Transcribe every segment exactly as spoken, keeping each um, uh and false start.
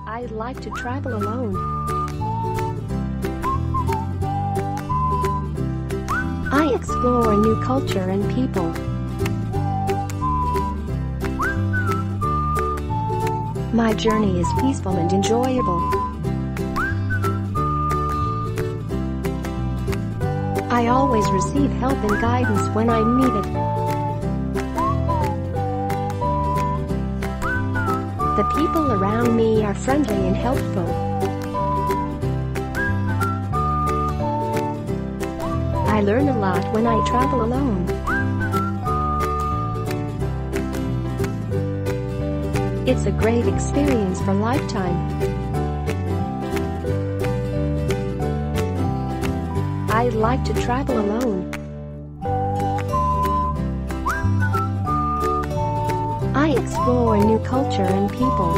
I like to travel alone. I explore a new culture and people. My journey is peaceful and enjoyable. I always receive help and guidance when I need it. The people around me are friendly and helpful. I learn a lot when I travel alone. It's a great experience for a lifetime. I like to travel alone. I explore a new culture and people.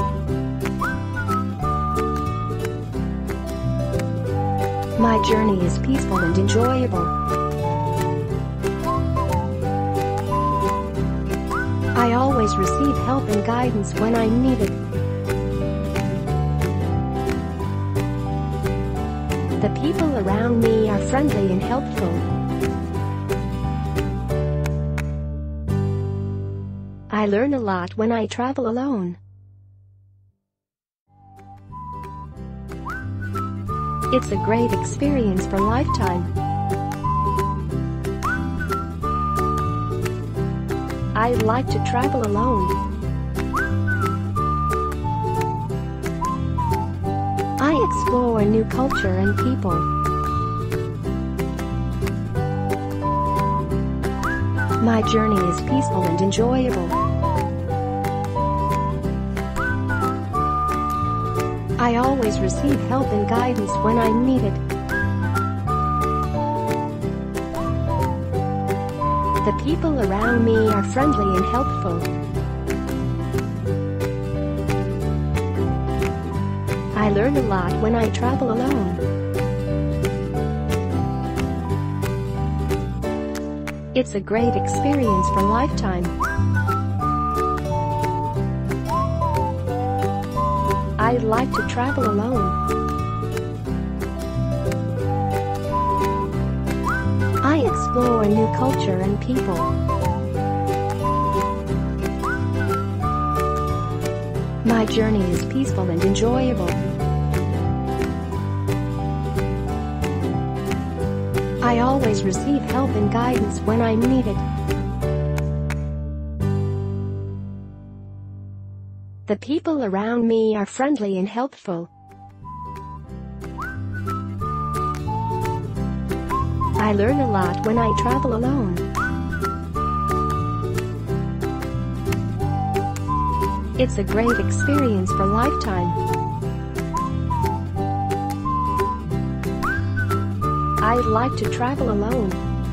My journey is peaceful and enjoyable. I always receive help and guidance when I need it. The people around me are friendly and helpful. I learn a lot when I travel alone. It's a great experience for a lifetime. I like to travel alone. I explore a new culture and people. My journey is peaceful and enjoyable. I always receive help and guidance when I need it. The people around me are friendly and helpful. I learn a lot when I travel alone. It's a great experience for a lifetime. I like to travel alone. I explore a new culture and people. My journey is peaceful and enjoyable. I always receive help and guidance when I need it. The people around me are friendly and helpful. I learn a lot when I travel alone. It's a great experience for a lifetime. I like to travel alone.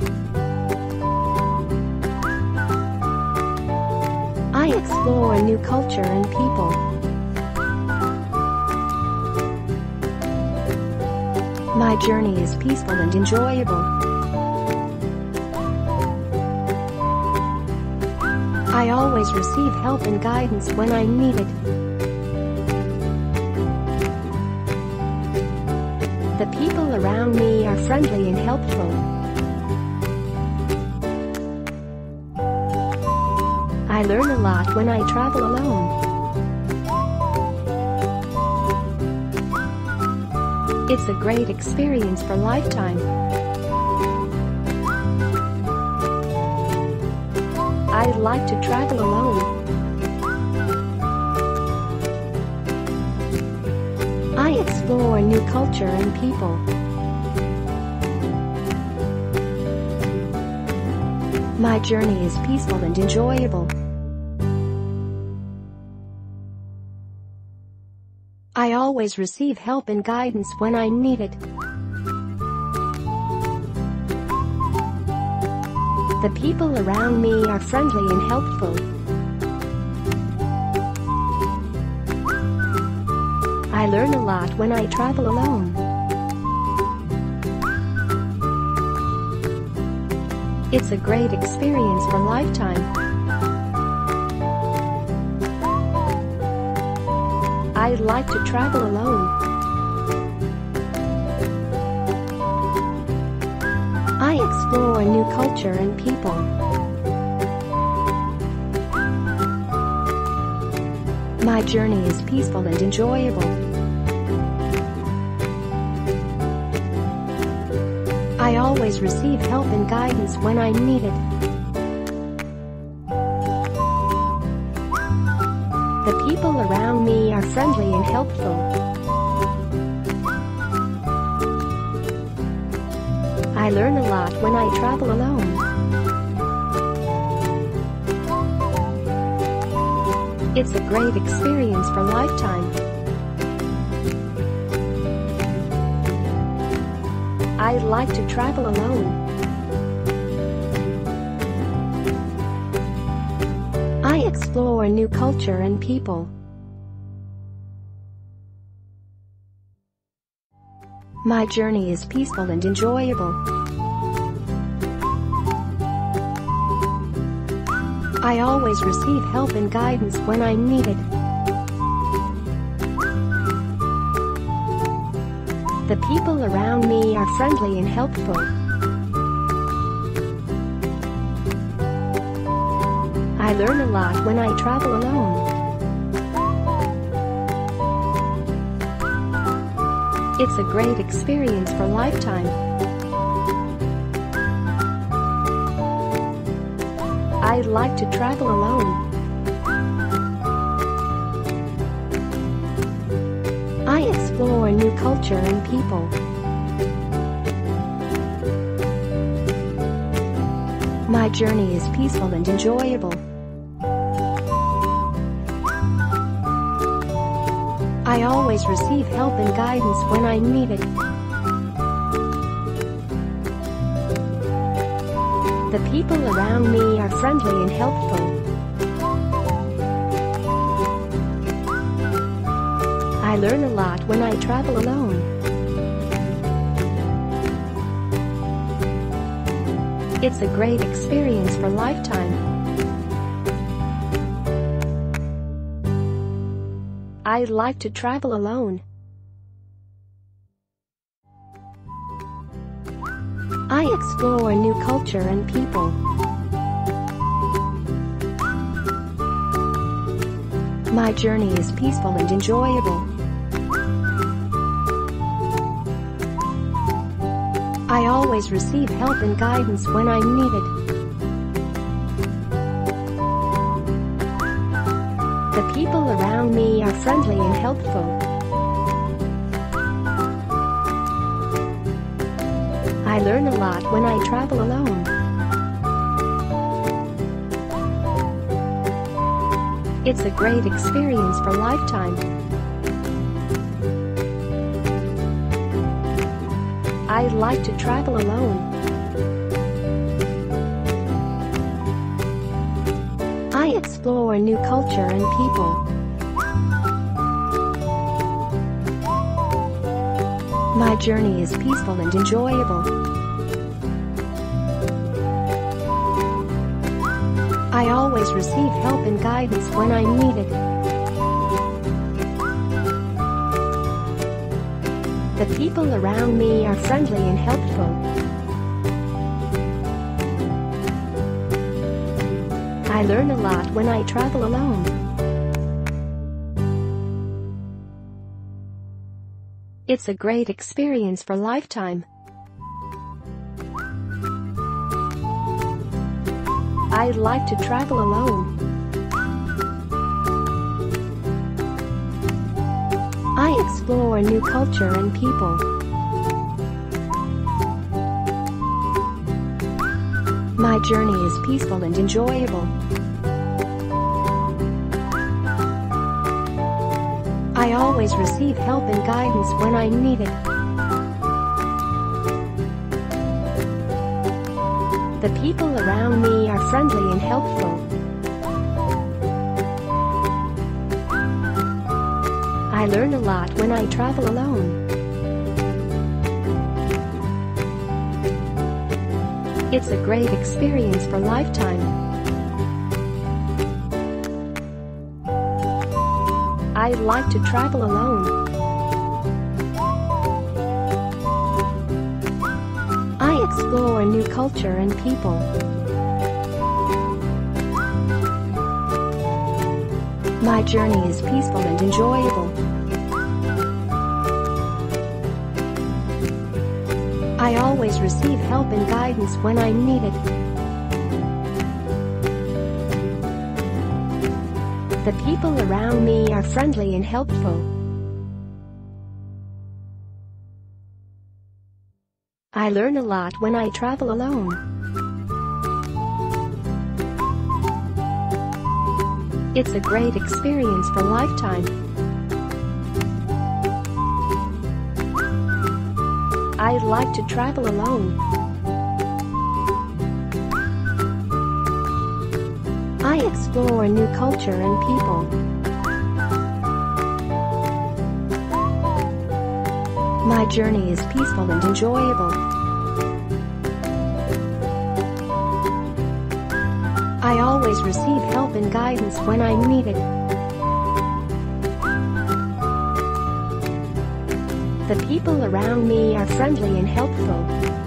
I explore a new culture and people. My journey is peaceful and enjoyable. I always receive help and guidance when I need it. The people around me are friendly and helpful. I learn a lot when I travel alone. It's a great experience for a lifetime. I like to travel alone. I explore a new culture and people. My journey is peaceful and enjoyable. I always receive help and guidance when I need it. The people around me are friendly and helpful. I learn a lot when I travel alone. It's a great experience for a lifetime. I like to travel alone. I explore new culture and people. My journey is peaceful and enjoyable. I always receive help and guidance when I need it. The people around me are friendly and helpful. I learn a lot when I travel alone. It's a great experience for a lifetime. I like to travel alone. I explore new culture and people. My journey is peaceful and enjoyable. I always receive help and guidance when I need it. The people around me are friendly and helpful. I learn a lot when I travel alone. It's a great experience for a lifetime. I like to travel alone. I explore new culture and people. My journey is peaceful and enjoyable. I always receive help and guidance when I need it. The people around me are friendly and helpful. I learn a lot when I travel alone. It's a great experience for a lifetime. I like to travel alone. I explore new culture and people. My journey is peaceful and enjoyable. I always receive help and guidance when I need it. The people around me are friendly and helpful. I learn a lot when I travel alone. It's a great experience for a lifetime. I like to travel alone. I explore new culture and people. My journey is peaceful and enjoyable. I always receive help and guidance when I need it. The people around me are friendly and helpful. I learn a lot when I travel alone. It's a great experience for a lifetime. I like to travel alone. I explore new culture and people. My journey is peaceful and enjoyable. I always receive help and guidance when I need it. The people around me are friendly and helpful. I learn a lot when I travel alone. It's a great experience for a lifetime. I like to travel alone. I explore new culture and people. My journey is peaceful and enjoyable. I always receive help and guidance when I need it. The people around me are friendly and helpful. I learn a lot when I travel alone. It's a great experience for a lifetime. I like to travel alone. I explore new culture and people. My journey is peaceful and enjoyable. I always receive help and guidance when I need it. The people around me are friendly and helpful.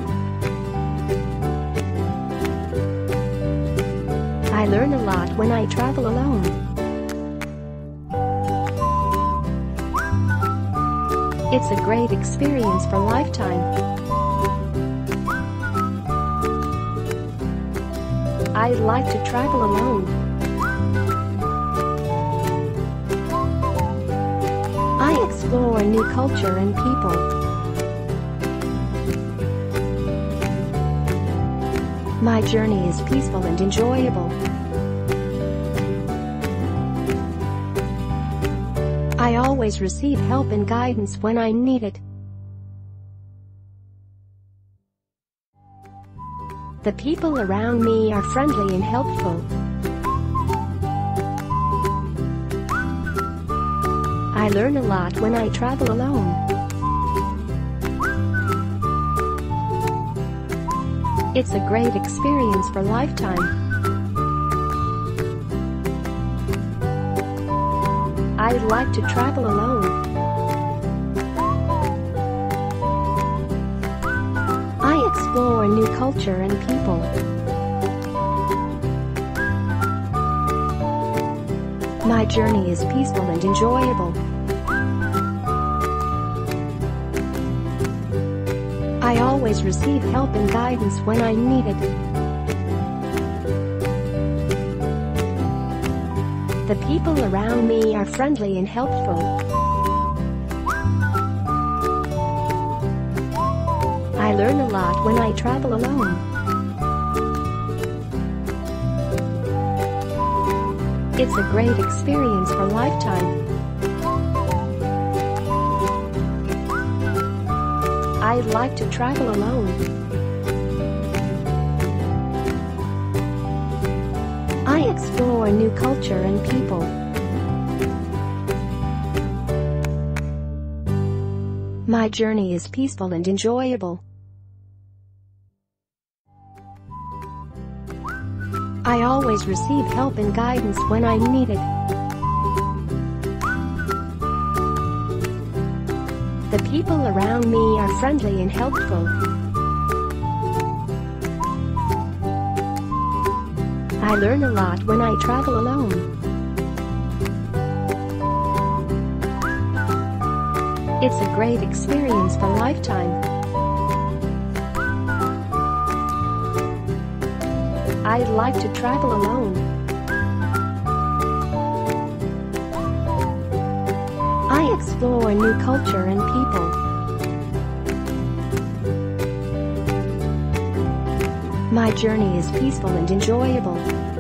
I learn a lot when I travel alone. It's a great experience for a lifetime. I like to travel alone. I explore new culture and people. My journey is peaceful and enjoyable. I always receive help and guidance when I need it. The people around me are friendly and helpful. I learn a lot when I travel alone. It's a great experience for a lifetime. I like to travel alone. I explore new culture and people. My journey is peaceful and enjoyable. I always receive help and guidance when I need it. The people around me are friendly and helpful. I learn a lot when I travel alone. It's a great experience for a lifetime. I like to travel alone. I explore new culture and people. My journey is peaceful and enjoyable. I always receive help and guidance when I need it. The people around me are friendly and helpful. I learn a lot when I travel alone. It's a great experience for a lifetime. I like to travel alone. I explore new culture and people. My journey is peaceful and enjoyable.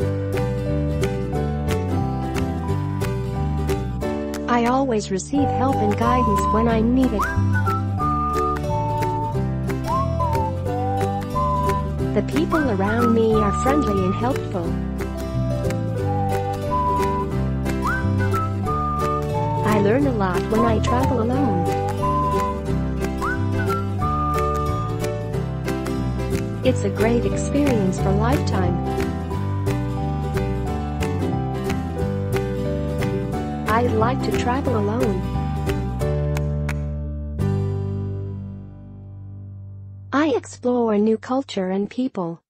I always receive help and guidance when I need it. The people around me are friendly and helpful. I learn a lot when I travel alone. It's a great experience for a lifetime. I like to travel alone. I explore new culture and people.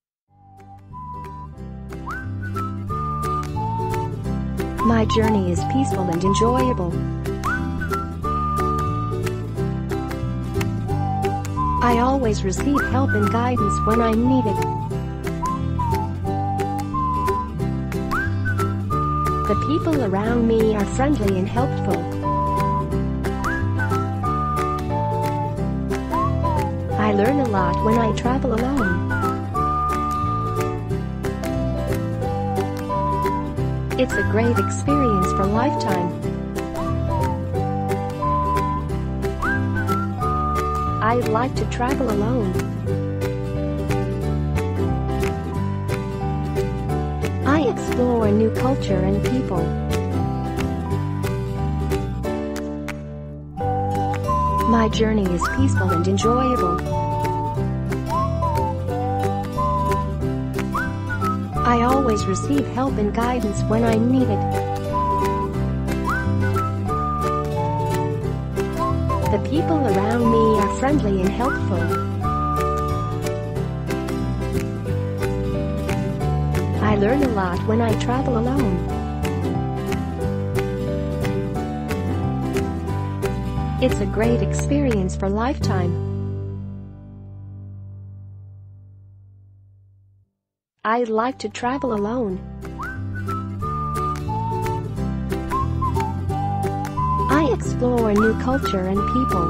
My journey is peaceful and enjoyable. I always receive help and guidance when I need it. The people around me are friendly and helpful. I learn a lot when I travel alone. It's a great experience for a lifetime. I like to travel alone. I explore a new culture and people. My journey is peaceful and enjoyable. I always receive help and guidance when I need it. The people around me are friendly and helpful. I learn a lot when I travel alone. It's a great experience for a lifetime. I like to travel alone. I explore a new culture and people.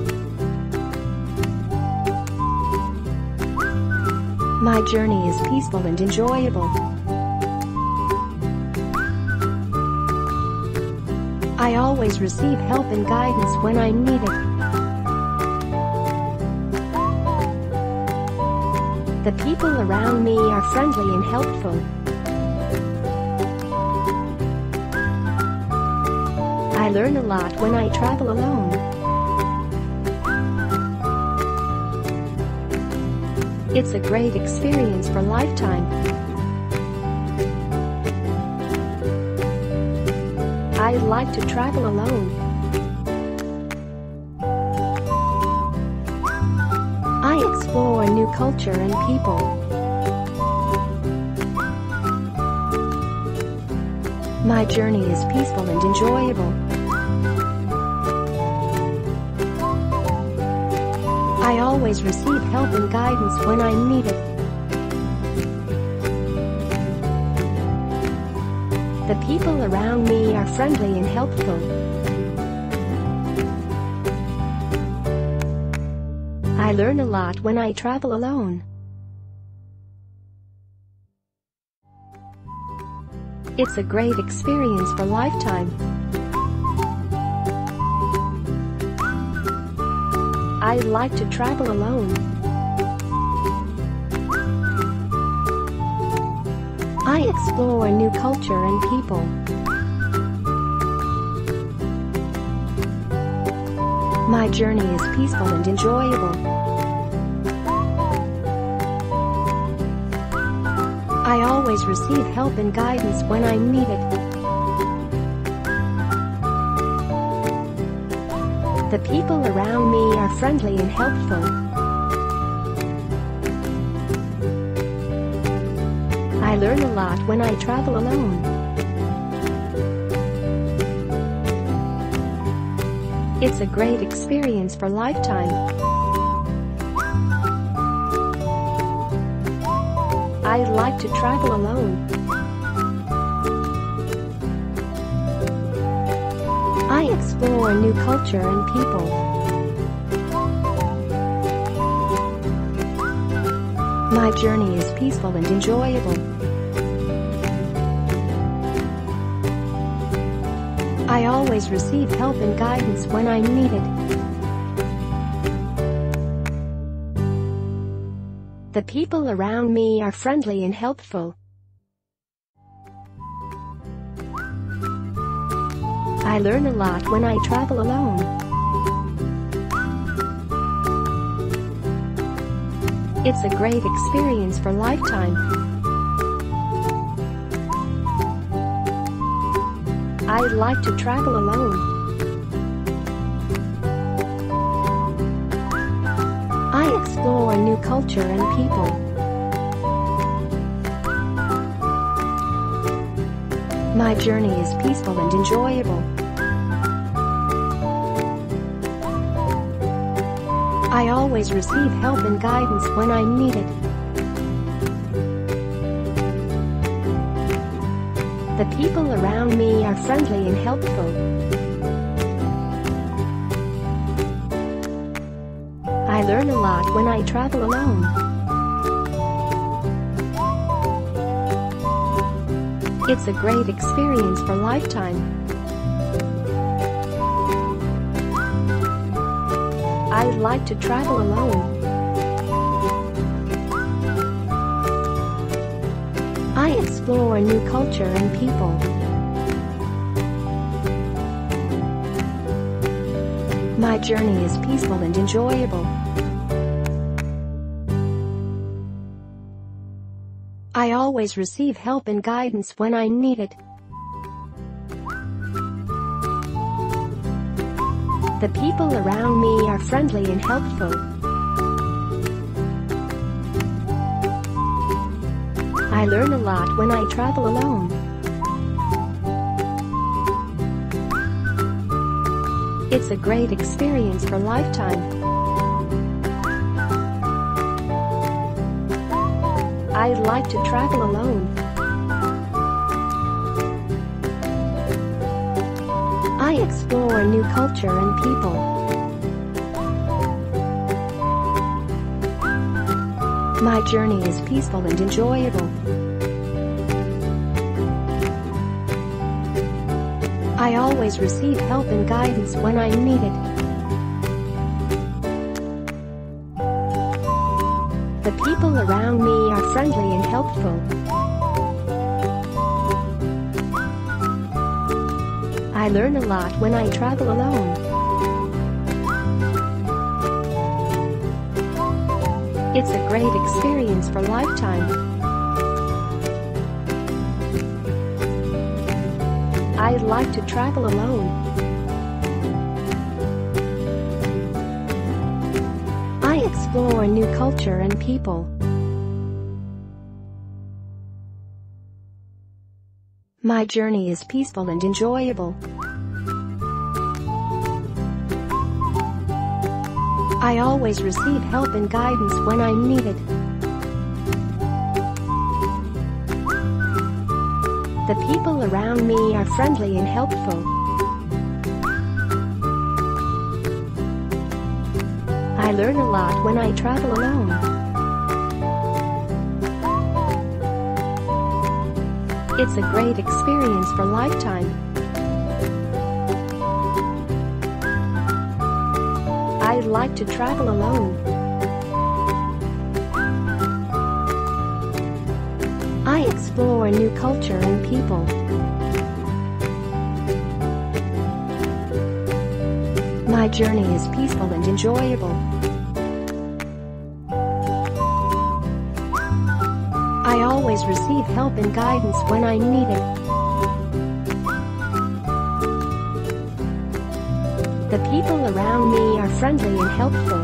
My journey is peaceful and enjoyable. I always receive help and guidance when I need it. The people around me are friendly and helpful. I learn a lot when I travel alone. It's a great experience for a lifetime. I like to travel alone. I explore a new culture and people. My journey is peaceful and enjoyable. I always receive help and guidance when I need it. The people around me are friendly and helpful. I learn a lot when I travel alone. It's a great experience for a lifetime. I like to travel alone. I explore a new culture and people. My journey is peaceful and enjoyable. I always receive help and guidance when I need it. The people around me are friendly and helpful. I learn a lot when I travel alone. It's a great experience for a lifetime. I like to travel alone. I explore a new culture and people. My journey is peaceful and enjoyable. I always receive help and guidance when I need it. The people around me are friendly and helpful. I learn a lot when I travel alone. It's a great experience for a lifetime. I like to travel alone. I explore new culture and people. My journey is peaceful and enjoyable. I always receive help and guidance when I need it. The people around me are friendly and helpful. I learn a lot when I travel alone. It's a great experience for a lifetime. I like to travel alone. I explore new culture and people. My journey is peaceful and enjoyable. I always receive help and guidance when I need it. The people around me are friendly and helpful. I learn a lot when I travel alone. It's a great experience for a lifetime. I like to travel alone. I explore new culture and people. My journey is peaceful and enjoyable. I always receive help and guidance when I need it. The people around me are friendly and helpful. I learn a lot when I travel alone. It's a great experience for a lifetime. I like to travel alone. I explore new culture and people. My journey is peaceful and enjoyable. I always receive help and guidance when I need it. The people around me are friendly and helpful. I learn a lot when I travel alone. It's a great experience for a lifetime. I like to travel alone. I explore new culture and people. My journey is peaceful and enjoyable. I always receive help and guidance when I need it. The people around me are friendly and helpful.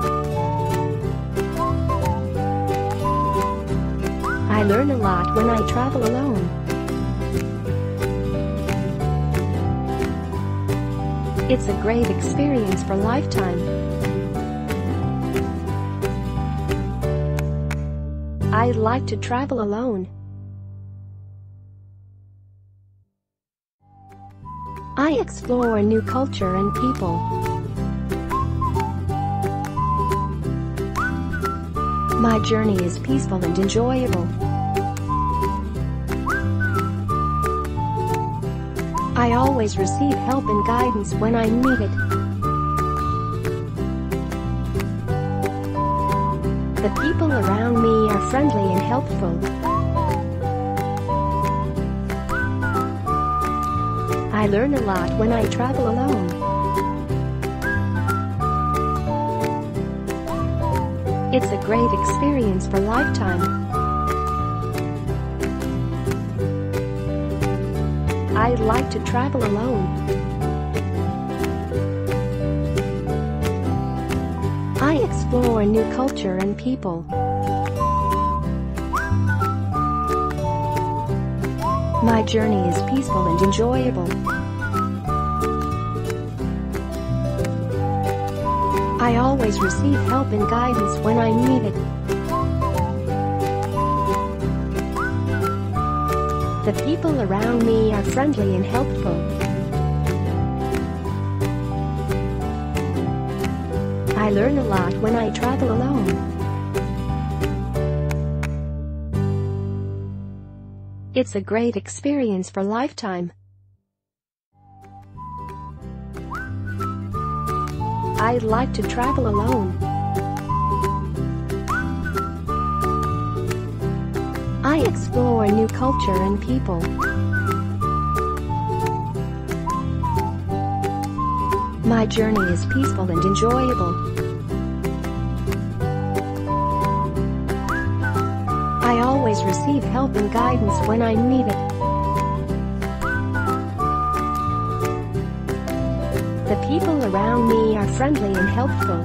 I learn a lot when I travel alone. It's a great experience for a lifetime. I like to travel alone. I explore new culture and people. My journey is peaceful and enjoyable. I always receive help and guidance when I need it. The people around me are friendly and helpful. I learn a lot when I travel alone. It's a great experience for a lifetime. I like to travel alone. I explore new culture and people. My journey is peaceful and enjoyable. I always receive help and guidance when I need it. The people around me are friendly and helpful. I learn a lot when I travel alone. It's a great experience for a lifetime. I like to travel alone. I explore new culture and people. My journey is peaceful and enjoyable. I always receive help and guidance when I need it. The people around me are friendly and helpful.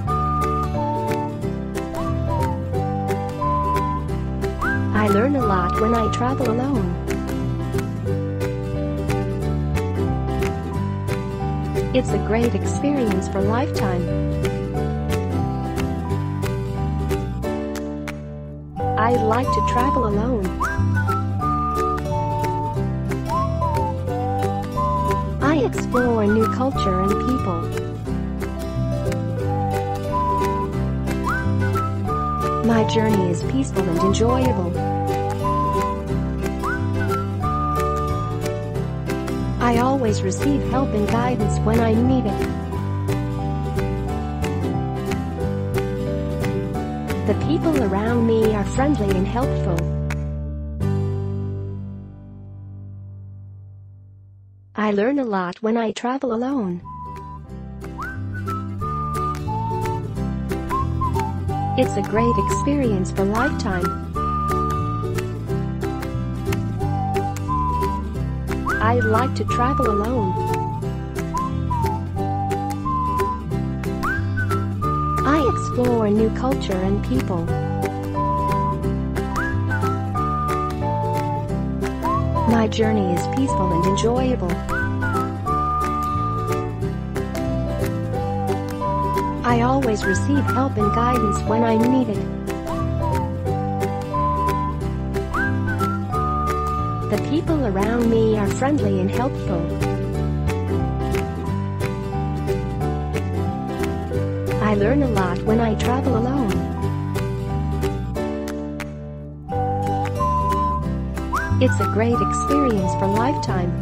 I learn a lot when I travel alone. It's a great experience for a lifetime. I like to travel alone. I explore new culture and people. My journey is peaceful and enjoyable. I always receive help and guidance when I need it. The people around me are friendly and helpful. I learn a lot when I travel alone. It's a great experience for a lifetime. I like to travel alone. I explore new culture and people. My journey is peaceful and enjoyable. I always receive help and guidance when I need it. The people around me are friendly and helpful. I learn a lot when I travel alone. It's a great experience for a lifetime.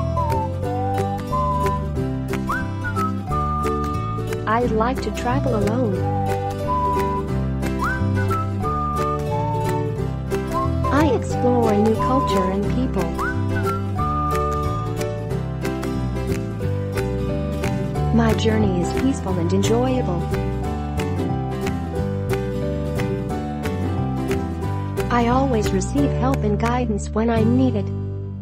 I like to travel alone. I explore new culture and people. My journey is peaceful and enjoyable. I always receive help and guidance when I need it.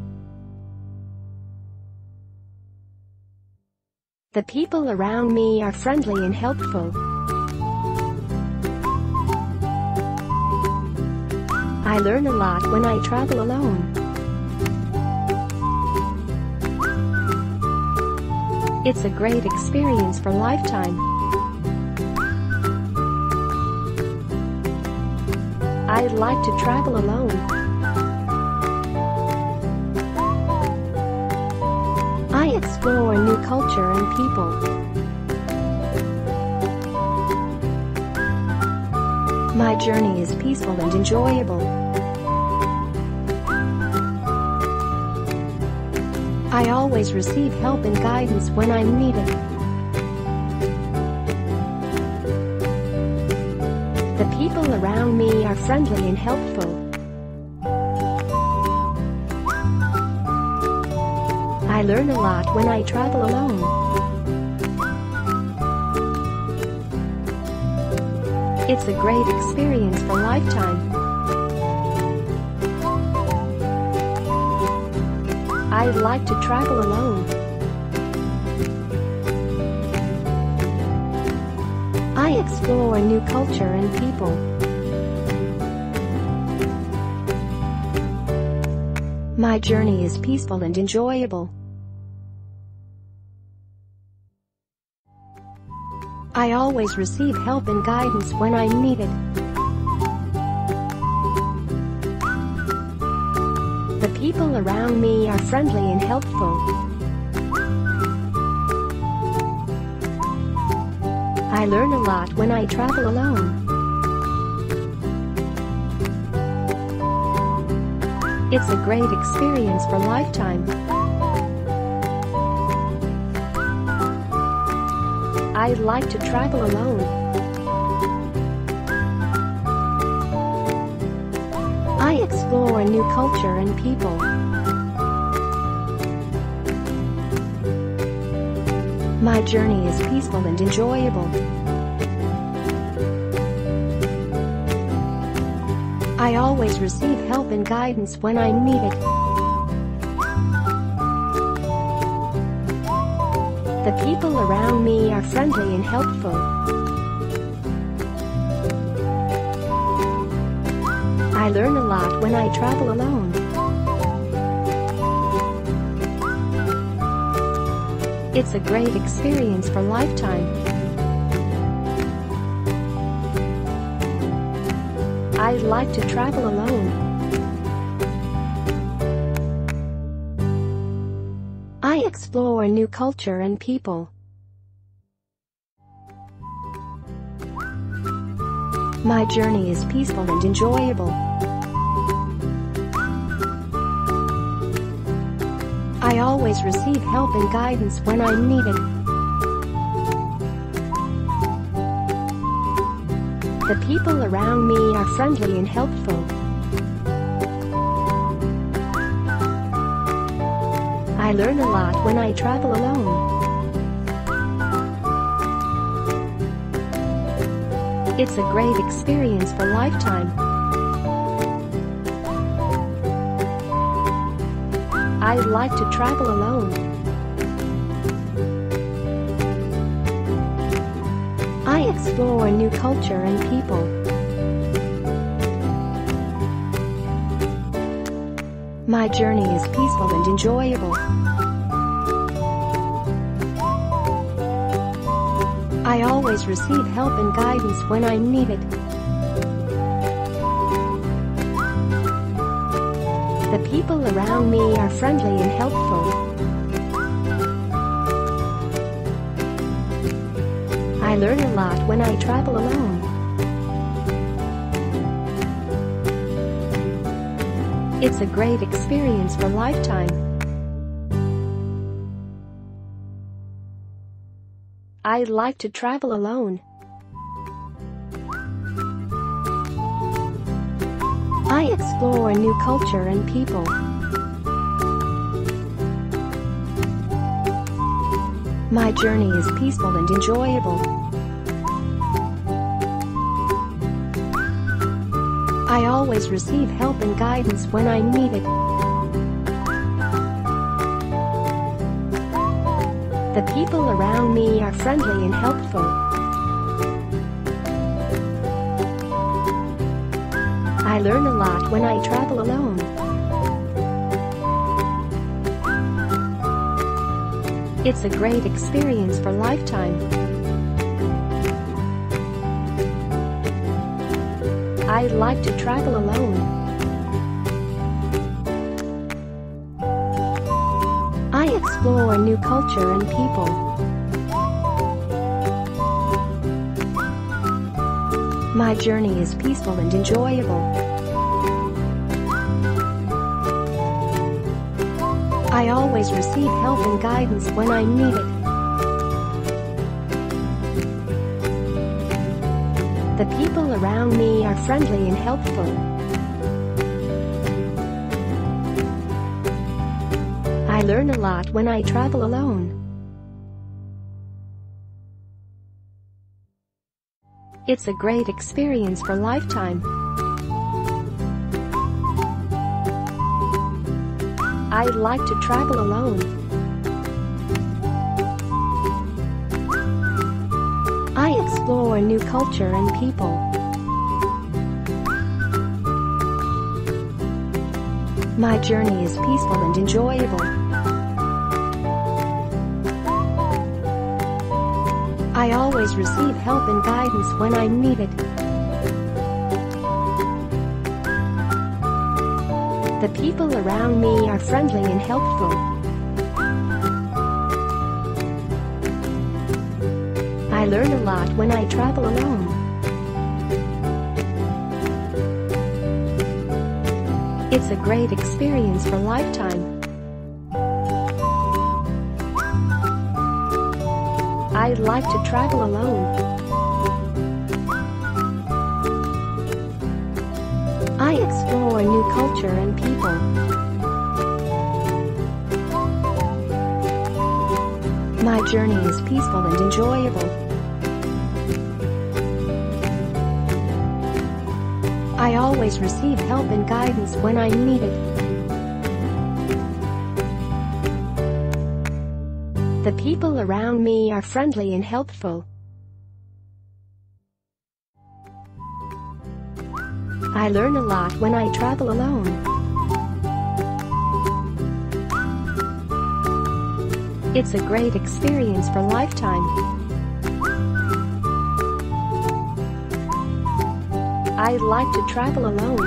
The people around me are friendly and helpful. I learn a lot when I travel alone. It's a great experience for a lifetime. I like to travel alone. I explore new culture and people. My journey is peaceful and enjoyable. I always receive help and guidance when I need it. The people around me are friendly and helpful. I learn a lot when I travel alone. It's a great experience for a lifetime. I like to travel alone. I explore new culture and people. My journey is peaceful and enjoyable. I always receive help and guidance when I need it. The people around me are friendly and helpful. I learn a lot when I travel alone. It's a great experience for a lifetime. I like to travel alone. I explore a new culture and people. My journey is peaceful and enjoyable. I always receive help and guidance when I need it. The people around me are friendly and helpful. I learn a lot when I travel alone. It's a great experience for a lifetime. I like to travel alone. I explore new culture and people. My journey is peaceful and enjoyable. I always receive help and guidance when I need it. The people around me are friendly and helpful. I learn a lot when I travel alone. It's a great experience for a lifetime. I like to travel alone. I explore new culture and people. My journey is peaceful and enjoyable. I always receive help and guidance when I need it. The people around me are friendly and helpful. I learn a lot when I travel alone. It's a great experience for a lifetime. I like to travel alone. I explore new culture and people. My journey is peaceful and enjoyable. I always receive help and guidance when I need it. The people around me are friendly and helpful. I learn a lot when I travel alone. It's a great experience for a lifetime. I like to travel alone. I explore new culture and people. My journey is peaceful and enjoyable. I always receive help and guidance when I need it. The people around me are friendly and helpful. I learn a lot when I travel alone. It's a great experience for a lifetime. I like to travel alone. I explore new culture and people. My journey is peaceful and enjoyable. I always receive help and guidance when I need it. The people around me are friendly and helpful. I learn a lot when I travel alone. It's a great experience for a lifetime. I like to travel alone. I explore new culture and people. My journey is peaceful and enjoyable. I always receive help and guidance when I need it. The people around me are friendly and helpful. I learn a lot when I travel alone. It's a great experience for a lifetime. I like to travel alone.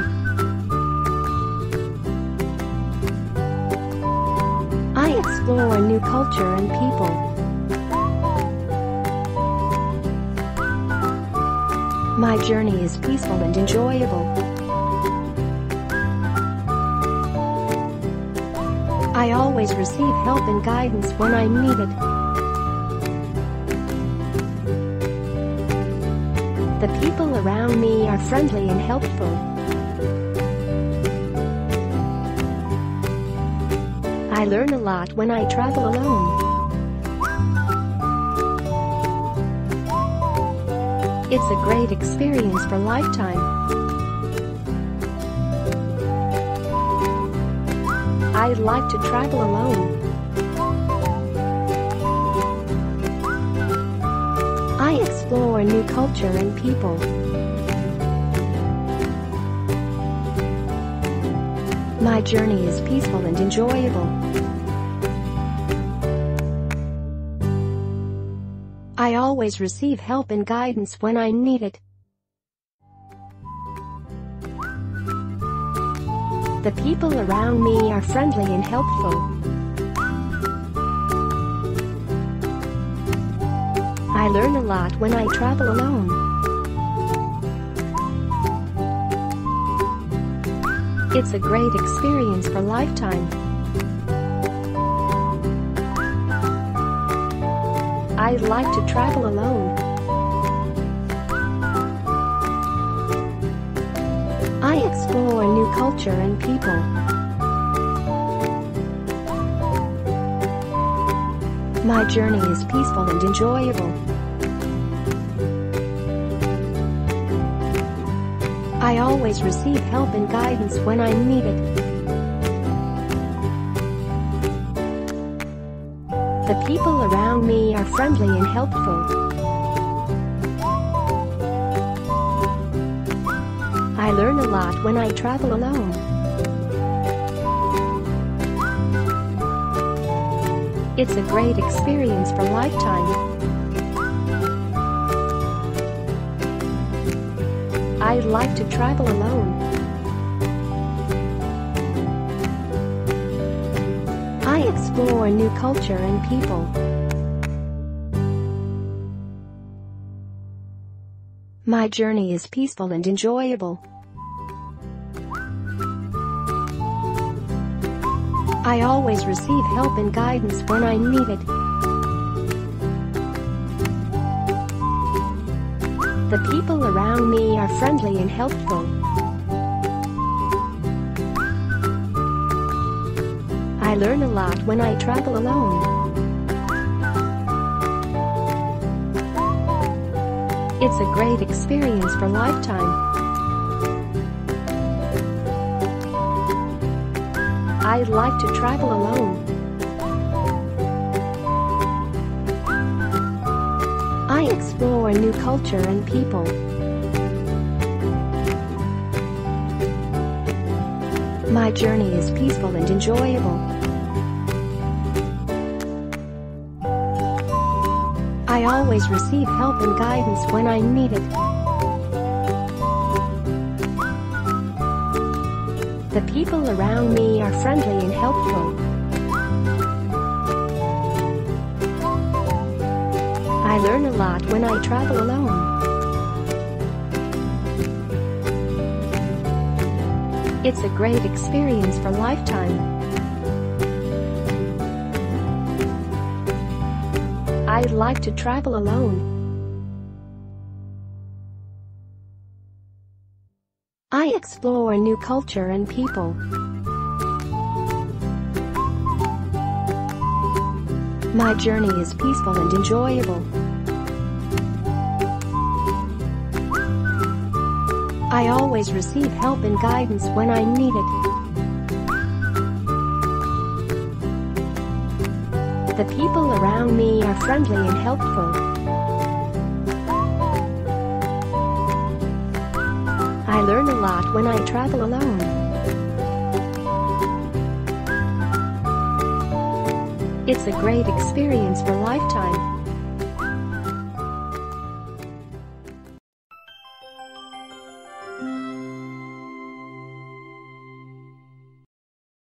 I explore new culture and people. My journey is peaceful and enjoyable. I always receive help and guidance when I need it. The people around me are friendly and helpful. I learn a lot when I travel alone. It's a great experience for a lifetime. I like to travel alone. I explore new culture and people. My journey is peaceful and enjoyable. I always receive help and guidance when I need it. The people around me are friendly and helpful. I learn a lot when I travel alone. It's a great experience for a lifetime. I like to travel alone. I explore new culture and people. My journey is peaceful and enjoyable. I always receive help and guidance when I need it. The people around me are friendly and helpful. I learn a lot when I travel alone. It's a great experience for a lifetime. I like to travel alone. I explore new culture and people. My journey is peaceful and enjoyable. I always receive help and guidance when I need it. The people around me are friendly and helpful. I learn a lot when I travel alone. It's a great experience for a lifetime. I like to travel alone. I explore new culture and people. My journey is peaceful and enjoyable. I always receive help and guidance when I need it. The people around me are friendly and helpful. I learn a lot when I travel alone. It's a great experience for a lifetime. I like to travel alone. I explore new culture and people. My journey is peaceful and enjoyable. I always receive help and guidance when I need it. The people around me are friendly and helpful. I learn a lot when I travel alone. It's a great experience for a lifetime.